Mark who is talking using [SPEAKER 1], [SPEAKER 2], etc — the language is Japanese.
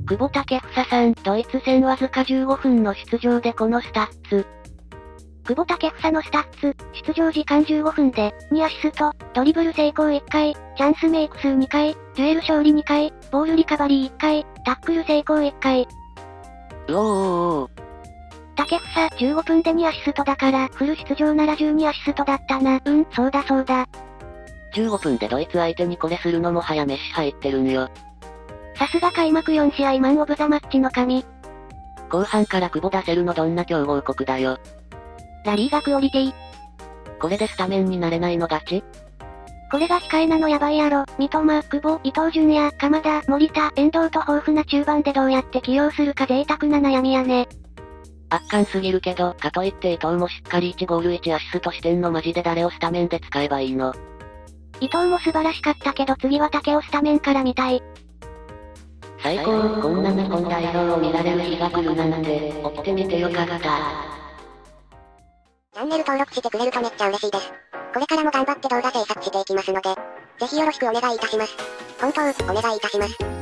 [SPEAKER 1] 久保建英さん、ドイツ戦わずか15分の出場でこのスタッツ。
[SPEAKER 2] 久保建英のスタッツ、出場時間15分で、2アシスト、ドリブル成功1回、チャンスメイク数2回、デュエル勝利2回、ボールリカバリー1回、タックル成功1回。建英、15分で2アシストだから、フル出場なら12アシストだったな。そうだそうだ。
[SPEAKER 1] 15分でドイツ相手にこれするのも早飯入ってるんよ。
[SPEAKER 2] さすが開幕4試合マンオブザマッチの神。
[SPEAKER 1] 後半から久保出せるのどんな強豪国だよ。
[SPEAKER 2] ラリーガクオリティ。
[SPEAKER 1] これでスタメンになれないのガチ？
[SPEAKER 2] これが控えなのやばいやろ。三笘、久保、伊東純也、鎌田、森田、遠藤と豊富な中盤でどうやって起用するか贅沢な悩みやね。
[SPEAKER 1] 圧巻すぎるけど、かといって伊藤もしっかり1ゴール1アシストしてんのマジで誰をスタメンで使えばいいの？
[SPEAKER 2] 伊藤も素晴らしかったけど次は武をスタメンから見たい。
[SPEAKER 1] 最高、こんな日本代表を見られる日が来るなんて、起きてみてよかった。
[SPEAKER 3] チャンネル登録してくれるとめっちゃ嬉しいです。これからも頑張って動画制作していきますので、ぜひよろしくお願いいたします。本当、お願いいたします。